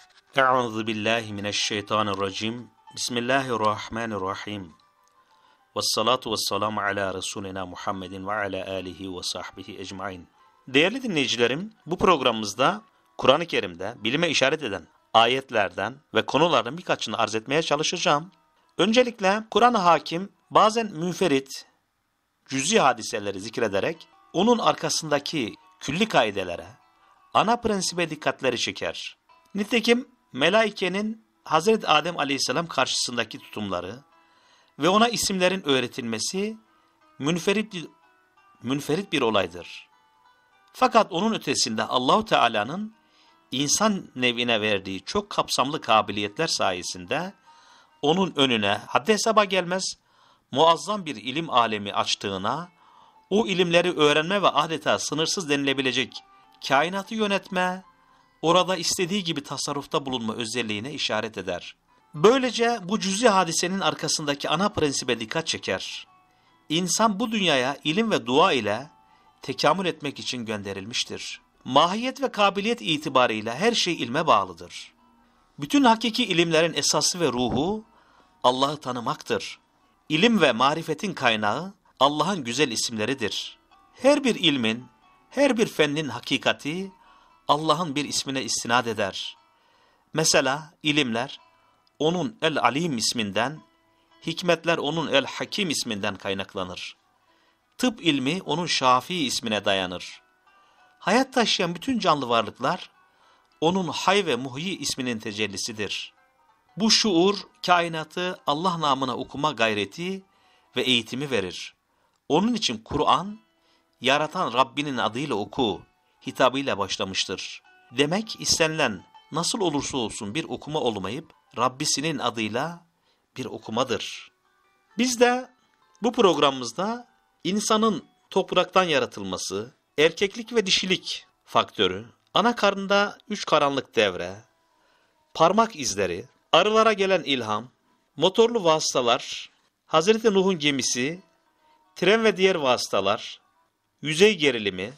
Euzu billahi mineşşeytanirracim. Bismillahirrahmanirrahim. Vessalatu vesselamu ala Resulina Muhammedin ve ala alihi ve sahbihi ecmain. Değerli dinleyicilerim, bu programımızda Kur'an-ı Kerim'de bilime işaret eden ayetlerden ve konulardan birkaçını arz etmeye çalışacağım. Öncelikle Kur'an-ı Hakim bazen münferit, cüz'i hadiseleri zikrederek onun arkasındaki külli kaidelere, ana prensibe dikkatleri çeker. Nitekim melaikenin Hazreti Adem Aleyhisselam karşısındaki tutumları ve ona isimlerin öğretilmesi münferit bir olaydır. Fakat onun ötesinde Allahu Teala'nın insan nevine verdiği çok kapsamlı kabiliyetler sayesinde onun önüne haddi hesaba gelmez muazzam bir ilim alemi açtığına, o ilimleri öğrenme ve adeta sınırsız denilebilecek kainatı yönetme, orada istediği gibi tasarrufta bulunma özelliğine işaret eder. Böylece bu cüz'i hadisenin arkasındaki ana prensibe dikkat çeker. İnsan bu dünyaya ilim ve dua ile tekamül etmek için gönderilmiştir. Mahiyet ve kabiliyet itibarıyla her şey ilme bağlıdır. Bütün hakiki ilimlerin esası ve ruhu Allah'ı tanımaktır. İlim ve marifetin kaynağı Allah'ın güzel isimleridir. Her bir ilmin, her bir fennin hakikati Allah'ın bir ismine istinad eder. Mesela ilimler onun El-Alim isminden, hikmetler onun El-Hakim isminden kaynaklanır. Tıp ilmi onun Şafii ismine dayanır. Hayat taşıyan bütün canlı varlıklar onun Hay ve Muhyi isminin tecellisidir. Bu şuur kainatı Allah namına okuma gayreti ve eğitimi verir. Onun için Kur'an, yaratan Rabbinin adıyla oku hitabıyla başlamıştır. Demek istenilen nasıl olursa olsun bir okuma olmayıp Rabbisinin adıyla bir okumadır. Biz de bu programımızda insanın topraktan yaratılması, erkeklik ve dişilik faktörü, ana karnında 3 karanlık devre, parmak izleri, arılara gelen ilham, motorlu vasıtalar, Hazreti Nuh'un gemisi, tren ve diğer vasıtalar, yüzey gerilimi,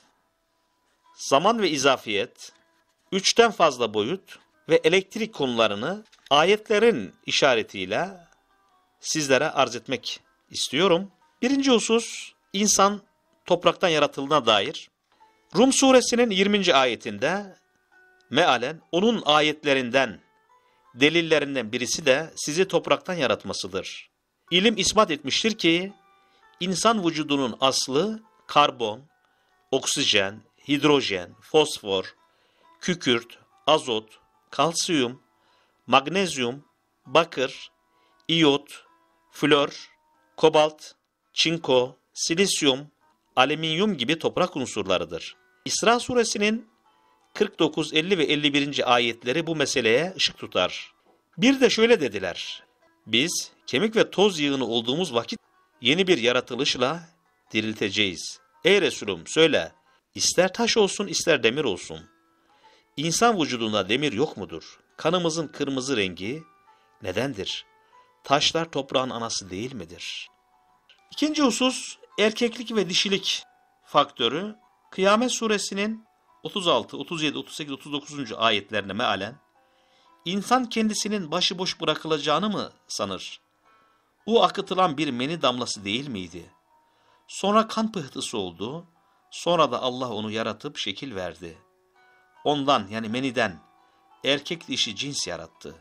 zaman ve izafiyet, 3'ten fazla boyut ve elektrik konularını ayetlerin işaretiyle sizlere arz etmek istiyorum. Birinci husus, insan topraktan yaratıldığına dair. Rum suresinin 20. ayetinde mealen onun ayetlerinden, delillerinden birisi de sizi topraktan yaratmasıdır. İlim ispat etmiştir ki insan vücudunun aslı karbon, oksijen, hidrojen, fosfor, kükürt, azot, kalsiyum, magnezyum, bakır, iyot, flor, kobalt, çinko, silisyum, alüminyum gibi toprak unsurlarıdır. İsra suresinin 49, 50 ve 51. ayetleri bu meseleye ışık tutar. Bir de şöyle dediler: biz kemik ve toz yığını olduğumuz vakit yeni bir yaratılışla dirilteceğiz. Ey Resulüm söyle, ister taş olsun ister demir olsun. İnsan vücudunda demir yok mudur? Kanımızın kırmızı rengi nedendir? Taşlar toprağın anası değil midir? İkinci husus, erkeklik ve dişilik faktörü. Kıyamet suresinin 36, 37, 38, 39. ayetlerine mealen, İnsan kendisinin başıboş bırakılacağını mı sanır? O akıtılan bir meni damlası değil miydi? Sonra kan pıhtısı oldu, sonra da Allah onu yaratıp şekil verdi. Ondan yani meniden erkek dişi cins yarattı.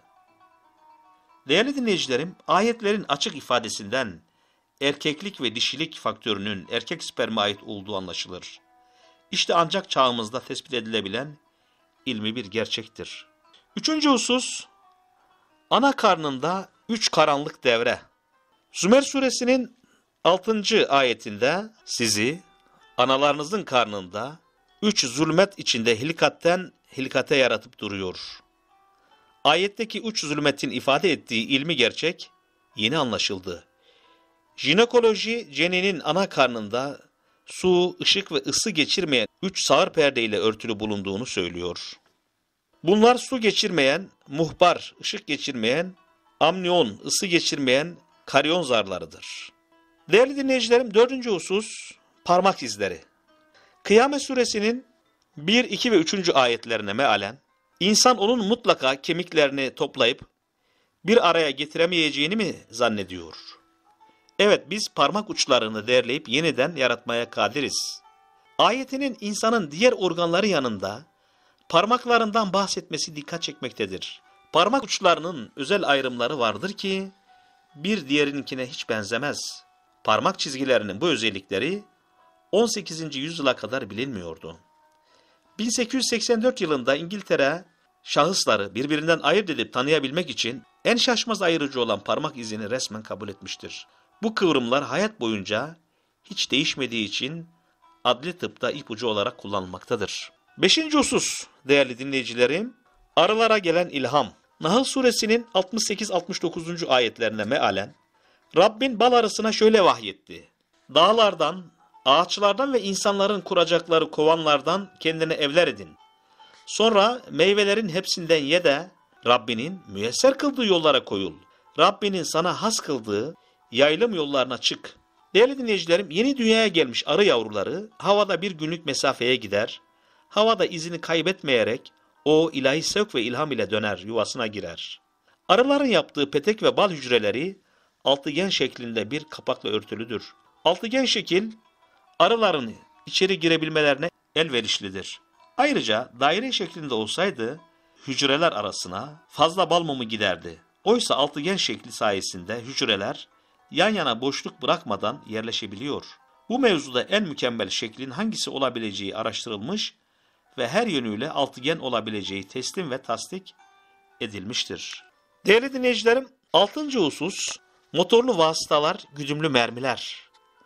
Değerli dinleyicilerim, ayetlerin açık ifadesinden erkeklik ve dişilik faktörünün erkek sperme ait olduğu anlaşılır. İşte ancak çağımızda tespit edilebilen ilmi bir gerçektir. Üçüncü husus, ana karnında 3 karanlık devre. Zümer suresinin 6. ayetinde sizi analarınızın karnında 3 zulmet içinde hilkatten hilkate yaratıp duruyor. Ayetteki 3 zulmetin ifade ettiği ilmi gerçek yeni anlaşıldı. Jinekoloji, ceninin ana karnında su, ışık ve ısı geçirmeyen 3 sağır perdeyle örtülü bulunduğunu söylüyor. Bunlar su geçirmeyen, muhbar, ışık geçirmeyen, amniyon, ısı geçirmeyen karyon zarlarıdır. Değerli dinleyicilerim, 4. husus parmak izleri. Kıyamet suresinin 1, 2 ve 3. ayetlerine mealen İnsan onun mutlaka kemiklerini toplayıp bir araya getiremeyeceğini mi zannediyor? Evet, biz parmak uçlarını derleyip yeniden yaratmaya kadiriz. Ayetinin insanın diğer organları yanında parmaklarından bahsetmesi dikkat çekmektedir. Parmak uçlarının özel ayrımları vardır ki bir diğerinkine hiç benzemez. Parmak çizgilerinin bu özellikleri 18. yüzyıla kadar bilinmiyordu. 1884 yılında İngiltere şahısları birbirinden ayırt edip tanıyabilmek için en şaşmaz ayırıcı olan parmak izini resmen kabul etmiştir. Bu kıvrımlar hayat boyunca hiç değişmediği için adli tıpta ipucu olarak kullanılmaktadır. 5. husus değerli dinleyicilerim, arılara gelen ilham. Nahl suresinin 68-69. ayetlerine mealen, Rabbin bal arısına şöyle vahyetti. Dağlardan, ağaçlardan ve insanların kuracakları kovanlardan kendine evler edin. Sonra meyvelerin hepsinden ye de Rabbinin müyesser kıldığı yollara koyul. Rabbinin sana has kıldığı yaylım yollarına çık. Değerli dinleyicilerim, yeni dünyaya gelmiş arı yavruları havada bir günlük mesafeye gider. Havada izini kaybetmeyerek o ilahi sevk ve ilham ile döner, yuvasına girer. Arıların yaptığı petek ve bal hücreleri altıgen şeklinde bir kapakla örtülüdür. Altıgen şekil arıların içeri girebilmelerine elverişlidir. Ayrıca daire şeklinde olsaydı hücreler arasına fazla bal mumu giderdi. Oysa altıgen şekli sayesinde hücreler yan yana boşluk bırakmadan yerleşebiliyor. Bu mevzuda en mükemmel şeklin hangisi olabileceği araştırılmış ve her yönüyle altıgen olabileceği teslim ve tasdik edilmiştir. Değerli dinleyicilerim, 6. husus motorlu vasıtalar, güdümlü mermiler.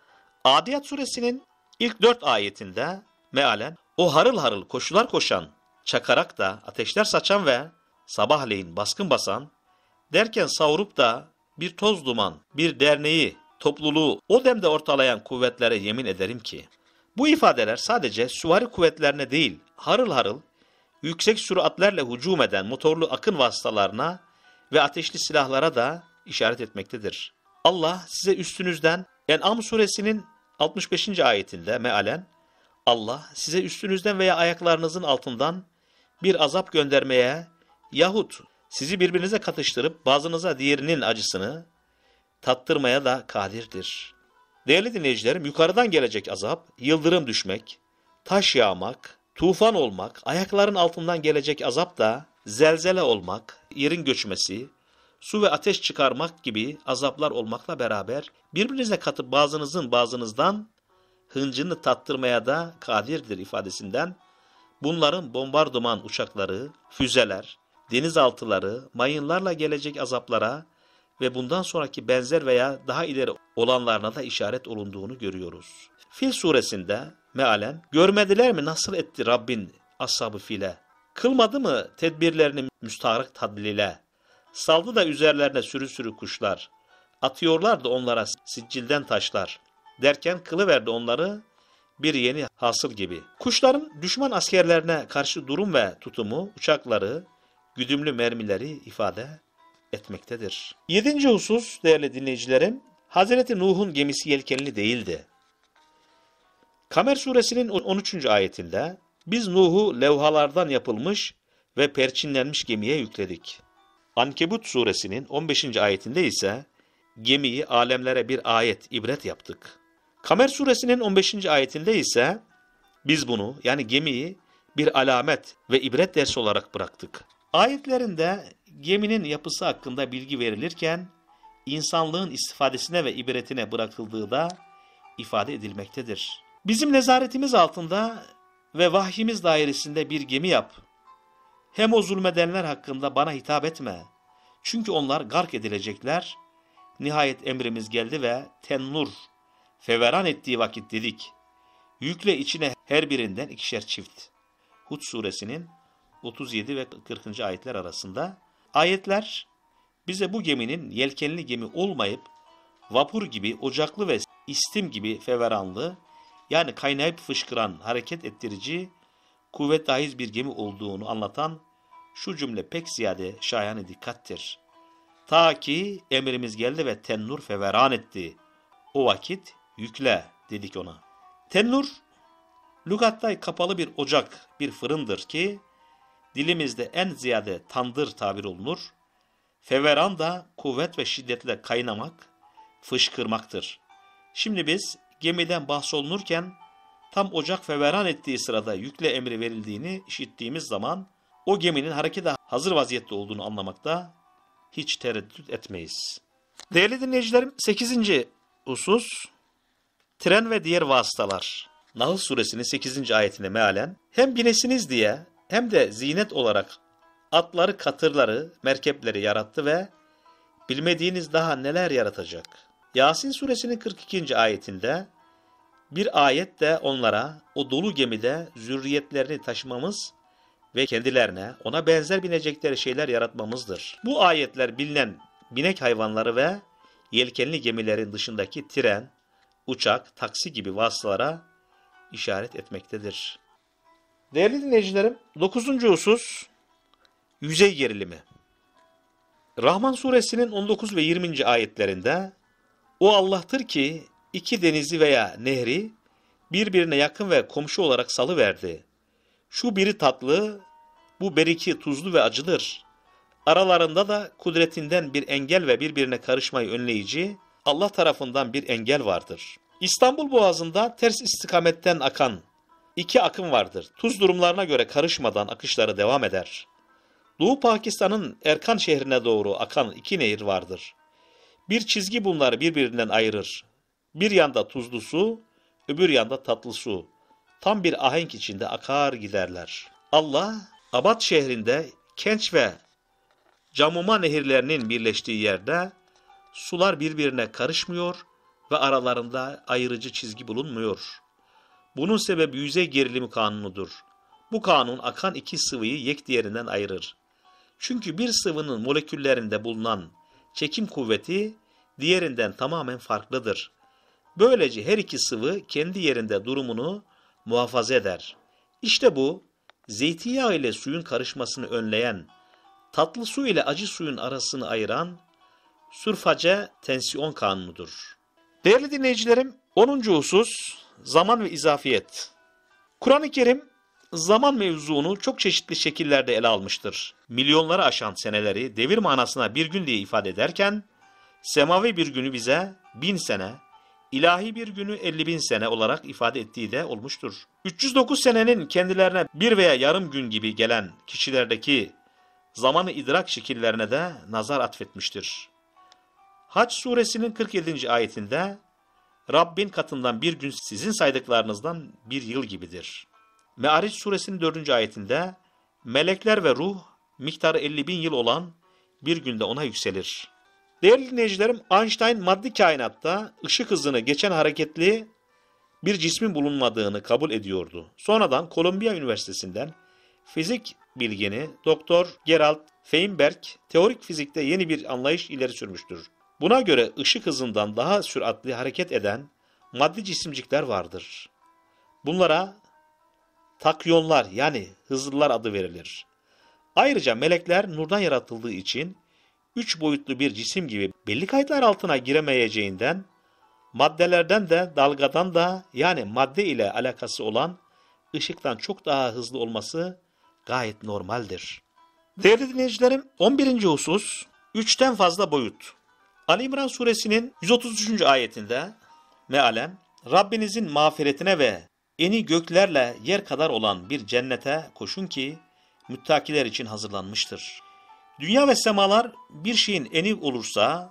Adiyat suresinin ilk 4 ayetinde mealen o harıl harıl koşular koşan, çakarak da ateşler saçan ve sabahleyin baskın basan, derken savurup da bir toz duman, bir derneği, topluluğu o demde ortalayan kuvvetlere yemin ederim ki, bu ifadeler sadece süvari kuvvetlerine değil, harıl harıl, yüksek süratlerle hücum eden motorlu akın vasıtalarına ve ateşli silahlara da işaret etmektedir. Allah size üstünüzden, En'am suresinin 65. ayetinde mealen, Allah size üstünüzden veya ayaklarınızın altından bir azap göndermeye yahut sizi birbirinize katıştırıp bazınıza diğerinin acısını tattırmaya da kadirdir. Değerli dinleyicilerim, yukarıdan gelecek azap, yıldırım düşmek, taş yağmak, tufan olmak, ayakların altından gelecek azap da zelzele olmak, yerin göçmesi, su ve ateş çıkarmak gibi azaplar olmakla beraber birbirinize katıp bazınızdan hıncını tattırmaya da kadirdir ifadesinden bunların bombardıman uçakları, füzeler, denizaltıları, mayınlarla gelecek azaplara ve bundan sonraki benzer veya daha ileri olanlarına da işaret olunduğunu görüyoruz. Fil suresinde mealen, görmediler mi nasıl etti Rabbin ashab-ı file? Kılmadı mı tedbirlerini müstaharak tadlile? Saldı da üzerlerine sürü sürü kuşlar. Atıyorlar da onlara siccilden taşlar. Derken kılıverdi onları bir yeni hasıl gibi. Kuşların düşman askerlerine karşı durum ve tutumu, uçakları, güdümlü mermileri ifade etmektedir. 7. husus değerli dinleyicilerim, Hazreti Nuh'un gemisi yelkenli değildi. Kamer suresinin 13. ayetinde biz Nuh'u levhalardan yapılmış ve perçinlenmiş gemiye yükledik. Ankebut suresinin 15. ayetinde ise gemiyi alemlere bir ayet, ibret yaptık. Kamer suresinin 15. ayetinde ise biz bunu yani gemiyi bir alamet ve ibret dersi olarak bıraktık. Ayetlerinde geminin yapısı hakkında bilgi verilirken insanlığın istifadesine ve ibretine bırakıldığı da ifade edilmektedir. Bizim nezaretimiz altında ve vahyimiz dairesinde bir gemi yap. Hem o zulmedenler hakkında bana hitap etme. Çünkü onlar gark edilecekler. Nihayet emrimiz geldi ve tennur, feveran ettiği vakit dedik. Yükle içine her birinden 2'şer çift. Hud suresinin 37 ve 40. ayetler arasında. Ayetler bize bu geminin yelkenli gemi olmayıp vapur gibi, ocaklı ve istim gibi feveranlı, yani kaynayıp fışkıran, hareket ettirici, kuvvet dahiz bir gemi olduğunu anlatan şu cümle pek ziyade şayane dikkattir. Ta ki emrimiz geldi ve tennur feveran etti. O vakit yükle dedik ona. Tennur, lügatta kapalı bir ocak, bir fırındır ki, dilimizde en ziyade tandır tabir olunur. Feveran da kuvvet ve şiddetle kaynamak, fışkırmaktır. Şimdi biz gemiden bahsolunurken tam ocak feveran ettiği sırada yükle emri verildiğini işittiğimiz zaman o geminin harekete hazır vaziyette olduğunu anlamakta hiç tereddüt etmeyiz. Değerli dinleyicilerim, 8. husus tren ve diğer vasıtalar. Nahl suresinin 8. ayetine mealen hem binesiniz diye hem de zinet olarak atları, katırları, merkepleri yarattı ve bilmediğiniz daha neler yaratacak. Yasin suresinin 42. ayetinde bir ayet de onlara o dolu gemide zürriyetlerini taşımamız ve kendilerine ona benzer binecekleri şeyler yaratmamızdır. Bu ayetler bilinen binek hayvanları ve yelkenli gemilerin dışındaki tren, uçak, taksi gibi vasıtalara işaret etmektedir. Değerli dinleyicilerim, 9. husus yüzey gerilimi. Rahman suresinin 19 ve 20. ayetlerinde o Allah'tır ki iki denizi veya nehri birbirine yakın ve komşu olarak salıverdi. Şu biri tatlı, bu beriki tuzlu ve acıdır. Aralarında da kudretinden bir engel ve birbirine karışmayı önleyici Allah tarafından bir engel vardır. İstanbul Boğazı'nda ters istikametten akan iki akım vardır. Tuz durumlarına göre karışmadan akışları devam eder. Doğu Pakistan'ın Erkan şehrine doğru akan iki nehir vardır. Bir çizgi bunları birbirinden ayırır. Bir yanda tuzlu su, öbür yanda tatlı su. Tam bir ahenk içinde akar giderler. Allah, Abad şehrinde Kenç ve Camuma nehirlerinin birleştiği yerde sular birbirine karışmıyor ve aralarında ayırıcı çizgi bulunmuyor. Bunun sebebi yüzey gerilimi kanunudur. Bu kanun akan iki sıvıyı yek diğerinden ayırır. Çünkü bir sıvının moleküllerinde bulunan çekim kuvveti diğerinden tamamen farklıdır. Böylece her iki sıvı kendi yerinde durumunu muhafaza eder. İşte bu, zeytinyağı ile suyun karışmasını önleyen, tatlı su ile acı suyun arasını ayıran sürface tensiyon kanunudur. Değerli dinleyicilerim, 10. husus zaman ve izafiyet. Kur'an-ı Kerim zaman mevzunu çok çeşitli şekillerde ele almıştır. Milyonları aşan seneleri devir manasına bir gün diye ifade ederken, semavi bir günü bize 1000 sene, ilahi bir günü 50.000 sene olarak ifade ettiği de olmuştur. 309 senenin kendilerine bir veya yarım gün gibi gelen kişilerdeki zamanı idrak şekillerine de nazar atfetmiştir. Hac suresinin 47. ayetinde Rabbin katından bir gün sizin saydıklarınızdan bir yıl gibidir. Me'aric suresinin 4. ayetinde melekler ve ruh miktarı 50.000 yıl olan bir günde ona yükselir. Değerli dinleyicilerim, Einstein maddi kainatta ışık hızını geçen hareketli bir cismin bulunmadığını kabul ediyordu. Sonradan Kolombiya Üniversitesi'nden fizik bilgini Dr. Gerald Feinberg teorik fizikte yeni bir anlayış ileri sürmüştür. Buna göre ışık hızından daha süratli hareket eden maddi cisimcikler vardır. Bunlara takyonlar yani hızlılar adı verilir. Ayrıca melekler nurdan yaratıldığı için 3 boyutlu bir cisim gibi belli kayıtlar altına giremeyeceğinden maddelerden de dalgadan da yani madde ile alakası olan ışıktan çok daha hızlı olması gayet normaldir. Değerli dinleyicilerim, 11. husus 3'ten fazla boyut. Ali İmran suresinin 133. ayetinde mealen Rabbinizin mağfiretine ve eni göklerle yer kadar olan bir cennete koşun ki müttakiler için hazırlanmıştır. Dünya ve semalar bir şeyin eni olursa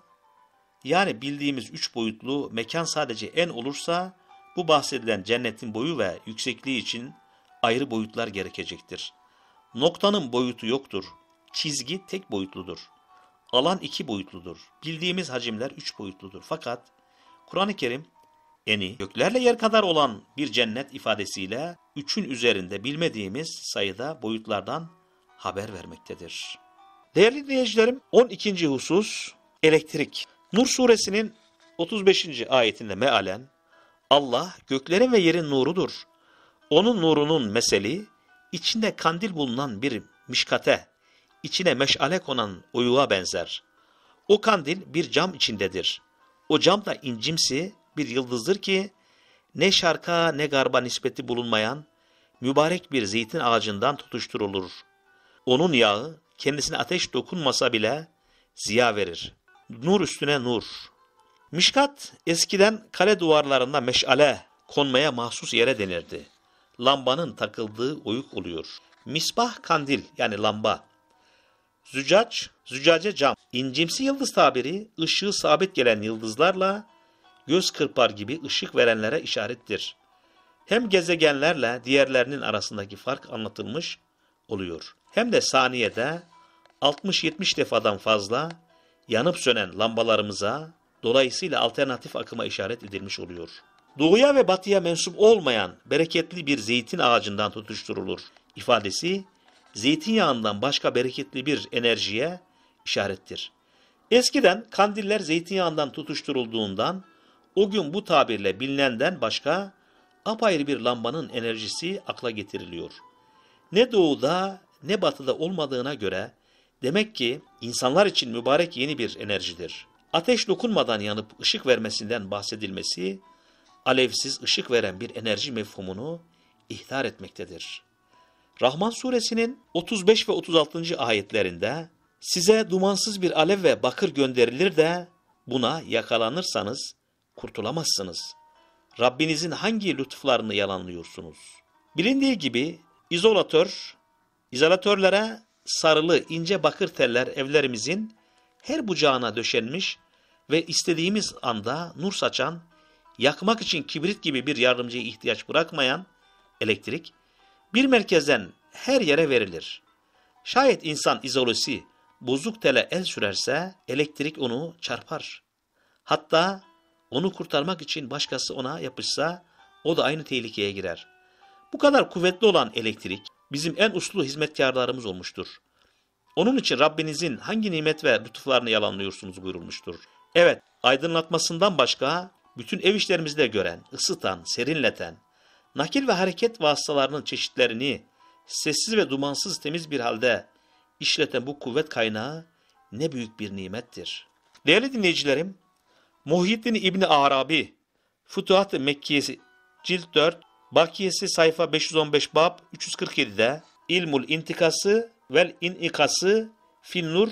yani bildiğimiz 3 boyutlu mekan sadece en olursa bu bahsedilen cennetin boyu ve yüksekliği için ayrı boyutlar gerekecektir. Noktanın boyutu yoktur. Çizgi tek boyutludur. Alan 2 boyutludur. Bildiğimiz hacimler 3 boyutludur. Fakat Kur'an-ı Kerim eni göklerle yer kadar olan bir cennet ifadesiyle 3'ün üzerinde bilmediğimiz sayıda boyutlardan haber vermektedir. Değerli dinleyicilerim, 12. husus elektrik. Nur suresinin 35. ayetinde mealen Allah göklerin ve yerin nurudur. Onun nurunun meseli içinde kandil bulunan bir mişkate, içine meşale konan oyuğa benzer. O kandil bir cam içindedir. O cam da incimsi bir yıldızdır ki ne şarka ne garba nispeti bulunmayan mübarek bir zeytin ağacından tutuşturulur. Onun yağı kendisine ateş dokunmasa bile ziya verir. Nur üstüne nur. Mişkat eskiden kale duvarlarında meşale konmaya mahsus yere denirdi. Lambanın takıldığı oyuk oluyor. Misbah kandil yani lamba. Züccac, züccace cam. İncimsi yıldız tabiri ışığı sabit gelen yıldızlarla göz kırpar gibi ışık verenlere işarettir. Hem gezegenlerle diğerlerinin arasındaki fark anlatılmış oluyor. Hem de saniyede 60-70 defadan fazla yanıp sönen lambalarımıza dolayısıyla alternatif akıma işaret edilmiş oluyor. Doğuya ve batıya mensup olmayan bereketli bir zeytin ağacından tutuşturulur ifadesi zeytinyağından başka bereketli bir enerjiye işarettir. Eskiden kandiller zeytinyağından tutuşturulduğundan o gün bu tabirle bilinenden başka apayrı bir lambanın enerjisi akla getiriliyor. Ne doğuda ne batıda olmadığına göre demek ki insanlar için mübarek yeni bir enerjidir. Ateş dokunmadan yanıp ışık vermesinden bahsedilmesi, alevsiz ışık veren bir enerji mefhumunu ihtar etmektedir. Rahman suresinin 35 ve 36. ayetlerinde size dumansız bir alev ve bakır gönderilir de buna yakalanırsanız kurtulamazsınız. Rabbinizin hangi lütuflarını yalanlıyorsunuz? Bilindiği gibi izolatörlere sarılı ince bakır teller evlerimizin her bucağına döşenmiş ve istediğimiz anda nur saçan, yakmak için kibrit gibi bir yardımcıya ihtiyaç bırakmayan elektrik, bir merkezden her yere verilir. Şayet insan izolesi bozuk tele el sürerse elektrik onu çarpar. Hatta onu kurtarmak için başkası ona yapışsa o da aynı tehlikeye girer. Bu kadar kuvvetli olan elektrik bizim en uslu hizmetkarlarımız olmuştur. Onun için Rabbinizin hangi nimet ve lütuflarını yalanlıyorsunuz buyurulmuştur. Evet, aydınlatmasından başka bütün ev işlerimizi de gören, ısıtan, serinleten, nakil ve hareket vasıtalarının çeşitlerini sessiz ve dumansız temiz bir halde işleten bu kuvvet kaynağı ne büyük bir nimettir. Değerli dinleyicilerim, Muhyiddin İbni Arabi, Fütuhat-ı Mekkiyesi Cilt 4, Bakiyesi sayfa 515 bab 347'de İlmul intikası vel inikası fin nur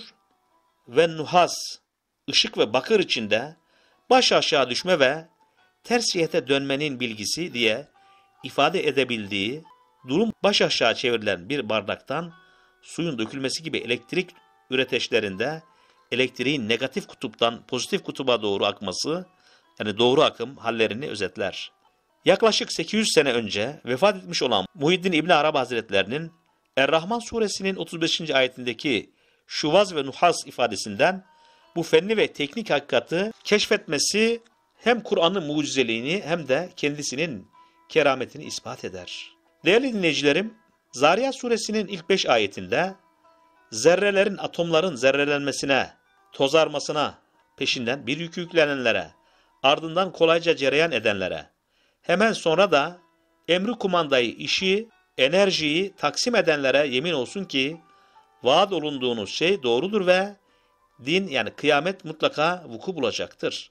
ve nuhas, ışık ve bakır içinde baş aşağı düşme ve ters cihete dönmenin bilgisi diye ifade edebildiği durum baş aşağı çevrilen bir bardaktan suyun dökülmesi gibi elektrik üreteçlerinde elektriğin negatif kutuptan pozitif kutuba doğru akması, yani doğru akım hallerini özetler. Yaklaşık 800 sene önce vefat etmiş olan Muhyiddin İbni Arabi Hazretlerinin Er-Rahman suresinin 35. ayetindeki şuvaz ve nuhas ifadesinden bu fenli ve teknik hakikati keşfetmesi hem Kur'an'ın mucizeliğini hem de kendisinin kerametini ispat eder. Değerli dinleyicilerim, Zariyat suresinin ilk 5 ayetinde zerrelerin atomların zerrelenmesine, tozarmasına peşinden bir yük yüklenenlere, ardından kolayca cereyan edenlere, hemen sonra da emri kumandayı, işi, enerjiyi taksim edenlere yemin olsun ki vaat olunduğunuz şey doğrudur ve din yani kıyamet mutlaka vuku bulacaktır.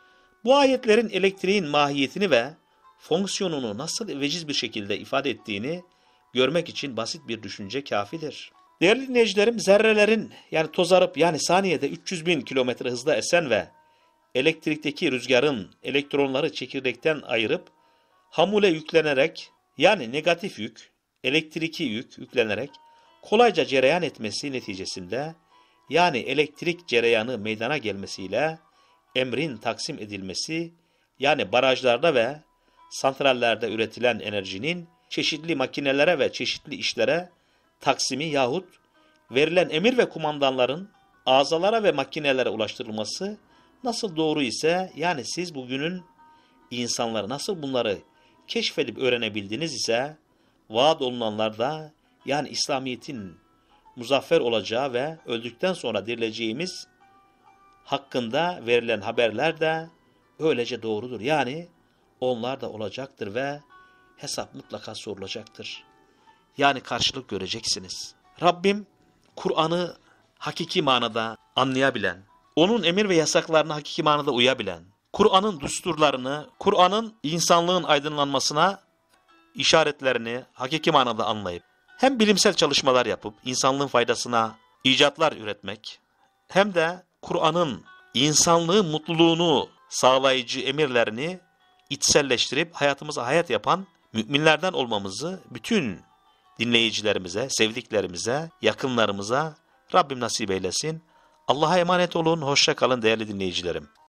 Bu ayetlerin elektriğin mahiyetini ve fonksiyonunu nasıl veciz bir şekilde ifade ettiğini görmek için basit bir düşünce kafidir. Değerli dinleyicilerim, zerrelerin yani tozarıp yani saniyede 300.000 kilometre hızla esen ve elektrikteki rüzgarın elektronları çekirdekten ayırıp hamule yüklenerek yani negatif yük, elektriki yük yüklenerek kolayca cereyan etmesi neticesinde yani elektrik cereyanı meydana gelmesiyle emrin taksim edilmesi yani barajlarda ve santrallerde üretilen enerjinin çeşitli makinelere ve çeşitli işlere taksimi yahut verilen emir ve kumandanların azalara ve makinelere ulaştırılması nasıl doğru ise yani siz bugünün insanları nasıl bunları keşfedip öğrenebildiniz ise vaat olunanlar da yani İslamiyet'in muzaffer olacağı ve öldükten sonra dirileceğimiz hakkında verilen haberler de öylece doğrudur. Yani onlar da olacaktır ve hesap mutlaka sorulacaktır. Yani karşılık göreceksiniz. Rabbim Kur'an'ı hakiki manada anlayabilen, onun emir ve yasaklarına hakiki manada uyabilen, Kur'an'ın düsturlarını, Kur'an'ın insanlığın aydınlanmasına işaretlerini hakiki manada anlayıp, hem bilimsel çalışmalar yapıp insanlığın faydasına icatlar üretmek, hem de Kur'an'ın insanlığın mutluluğunu sağlayıcı emirlerini içselleştirip hayatımıza hayat yapan müminlerden olmamızı bütün dinleyicilerimize, sevdiklerimize, yakınlarımıza Rabbim nasip eylesin. Allah'a emanet olun, hoşça kalın değerli dinleyicilerim.